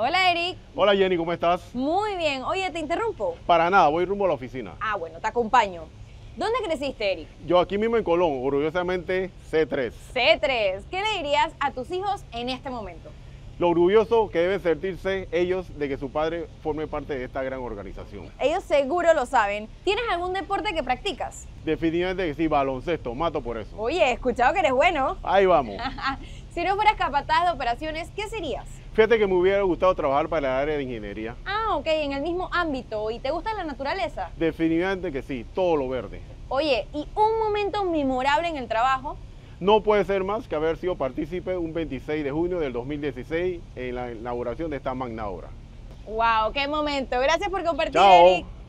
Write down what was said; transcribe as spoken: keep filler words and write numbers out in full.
Hola, Eric. Hola Jenny, ¿cómo estás? Muy bien. Oye, ¿te interrumpo? Para nada, voy rumbo a la oficina. Ah, bueno, te acompaño. ¿Dónde creciste, Eric? Yo aquí mismo en Colón, orgullosamente C tres. C tres. ¿Qué le dirías a tus hijos en este momento? Lo orgulloso que deben sentirse ellos de que su padre forme parte de esta gran organización. Ellos seguro lo saben. ¿Tienes algún deporte que practicas? Definitivamente que sí, baloncesto, mato por eso. Oye, he escuchado que eres bueno. Ahí vamos. Si no fueras capataz de operaciones, ¿qué serías? Fíjate que me hubiera gustado trabajar para el área de ingeniería. Ah, ok, en el mismo ámbito. ¿Y te gusta la naturaleza? Definitivamente que sí, todo lo verde. Oye, ¿y un momento memorable en el trabajo? No puede ser más que haber sido partícipe un veintiséis de junio del dos mil dieciséis en la inauguración de esta magna obra. ¡Wow! ¡Qué momento! Gracias por compartir, Chao. Eric.